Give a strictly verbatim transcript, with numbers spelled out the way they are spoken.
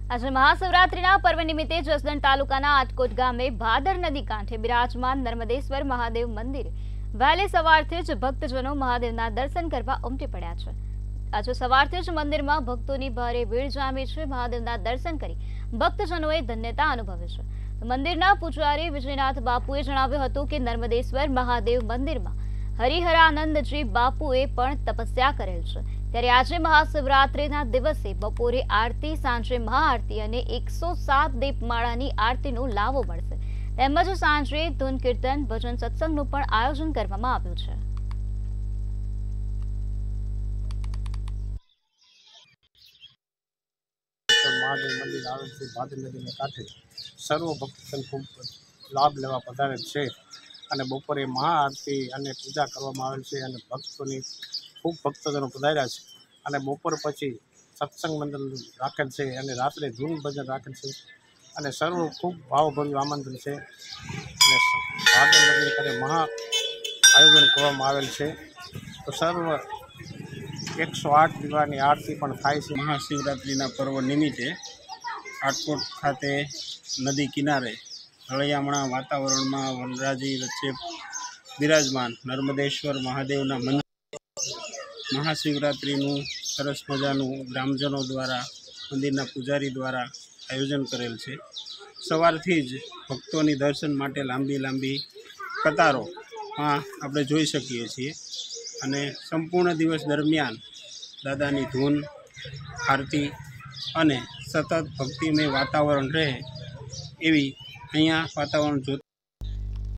આજે મહાશિવરાત્રિના પર્વ નિમિત્તે જસદણ તાલુકાના આટકોટ ગામે ભાદર નદી કાંઠે બિરાજમાન નર્મદેશ્વર મહાદેવ મંદિર વહેલી સવારથી જ ભક્તજનો મહાદેવના દર્શન કરવા ઉમટી પડ્યા છે। આજે સવારથી જ મંદિરમાં ભક્તોની ભારે ભીડ જામી છે। મહાદેવના દર્શન કરી ભક્તજનોએ ધન્યતા અનુભવી છે। મંદિરના પૂજારી વિજયનાથ બાપુએ જણાવ્યું હતું કે નર્મદેશ્વર મહાદેવ મંદિરમાં હરિહરાનંદજી બાપુએ પણ તપસ્યા કરેલ છે। ત્યારે આજે મહાશિવરાત્રિના દિવસે બપોરે આરતી, સાંજે મહાઆરતી અને એકસો સાત દીપમાળાની આરતીનો લાવો મળશે। તેમજ સાંજે ધૂન કીર્તન, ભજન સત્સંગનું પણ આયોજન કરવામાં આવ્યું છે। મહાદેવ મંદિર આવેલ છે ભાદર નદીને કાંઠે સર્વ ભક્તજન ખૂબ લાભ લેવા પધારે છે અને બપોરે મહાઆરતી અને પૂજા કરવામાં આવેલ છે અને ભક્તોની ખૂબ ભક્તજનો પધાર્યા છે અને બપોર પછી સત્સંગ મંડળ રાખેલ છે અને રાત્રે ધૂન ભજન રાખેલ છે અને સર્વ ખૂબ ભાવભર્યું આમંત્રણ છે અને ભાદર નદીને કાંઠે મહા આયોજન કરવામાં આવેલ છે। તો સર્વ એકસો આઠ દીવાની આરતી પણ થાય છે। મહાશિવરાત્રિના પર્વ નિમિત્તે આટકોટ ખાતે નદી કિનારે રળિયામણા વાતાવરણમાં વનરાજી વચ્ચે બિરાજમાન નર્મદેશ્વર મહાદેવના મંદિર મહાશિવરાત્રિનું સરસ મજાનું ગ્રામજનો દ્વારા મંદિરના પૂજારી દ્વારા આયોજન કરેલ છે। સવારથી જ ભક્તોની દર્શન માટે લાંબી લાંબી કતારોમાં આપણે જોઈ શકીએ છીએ અને સંપૂર્ણ દિવસ દરમિયાન દાદાની ધૂન, આરતી અને સતત ભક્તિમય વાતાવરણ રહે એવી અહીંયા વાતાવરણ જોતા